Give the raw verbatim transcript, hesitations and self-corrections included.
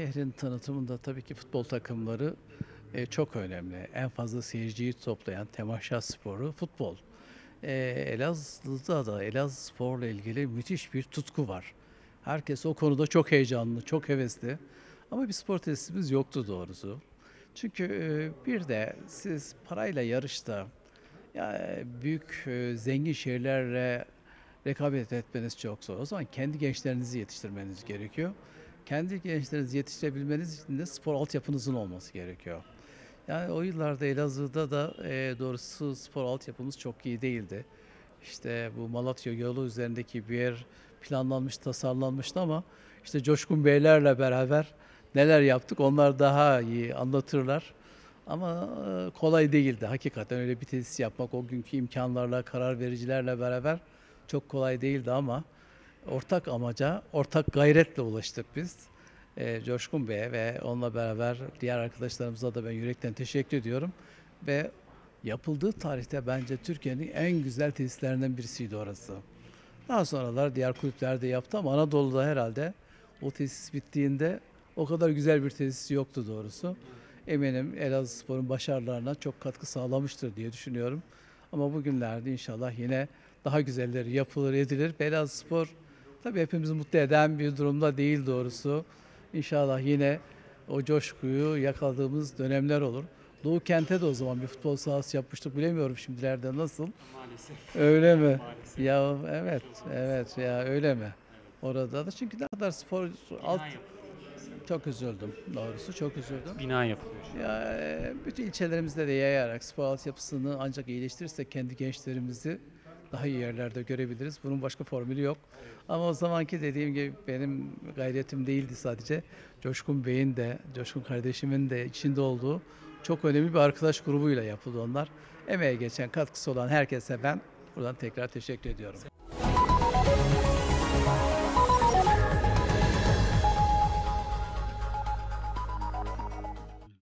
şehrin tanıtımında tabii ki futbol takımları e, çok önemli. En fazla seyirciyi toplayan temaşa sporu futbol. E, Elazığ'da da Elazığ sporla ilgili müthiş bir tutku var. Herkes o konuda çok heyecanlı, çok hevesli. Ama bir spor tesisimiz yoktu doğrusu. Çünkü e, bir de siz parayla yarışta ya e, büyük e, zengin şehirlerle rekabet etmeniz çok zor. O zaman kendi gençlerinizi yetiştirmeniz gerekiyor. Kendi gençlerinizi yetiştirebilmeniz için de spor altyapınızın olması gerekiyor. Yani o yıllarda Elazığ'da da e, doğrusu spor altyapımız çok iyi değildi. İşte bu Malatya yolu üzerindeki bir yer planlanmış, tasarlanmıştı ama işte Coşkun Beylerle beraber neler yaptık onlar daha iyi anlatırlar. Ama e, kolay değildi. Hakikaten öyle bir tesis yapmak o günkü imkanlarla, karar vericilerle beraber çok kolay değildi ama ortak amaca, ortak gayretle ulaştık biz. E, Coşkun Bey'e ve onunla beraber diğer arkadaşlarımıza da ben yürekten teşekkür ediyorum. Ve yapıldığı tarihte bence Türkiye'nin en güzel tesislerinden birisiydi orası. Daha sonralar diğer kulüpler de yaptı ama Anadolu'da herhalde o tesis bittiğinde o kadar güzel bir tesis yoktu doğrusu. Eminim Elazığspor'un başarılarına çok katkı sağlamıştır diye düşünüyorum. Ama bugünlerde inşallah yine daha güzelleri yapılır edilir. Elazığspor tabii hepimizi mutlu eden bir durumda değil doğrusu. İnşallah yine o coşkuyu yakaladığımız dönemler olur. Doğu Kent'e de o zaman bir futbol sahası yapmıştık. Bilemiyorum şimdilerde nasıl. Maalesef. Öyle mi? Maalesef. Ya evet, Çok evet ya öyle mi? Orada da çünkü ne kadar spor alt Bina yapılıyor. çok üzüldüm doğrusu çok üzüldüm. Bina yapılıyor. Ya e, bütün ilçelerimizde de yayarak spor altyapısını ancak iyileştirirsek kendi gençlerimizi daha iyi yerlerde görebiliriz. Bunun başka formülü yok. Ama o zamanki dediğim gibi benim gayretim değildi sadece. Coşkun Bey'in de, Coşkun kardeşimin de içinde olduğu çok önemli bir arkadaş grubuyla yapıldı onlar. Emeğe geçen, katkısı olan herkese ben buradan tekrar teşekkür ediyorum.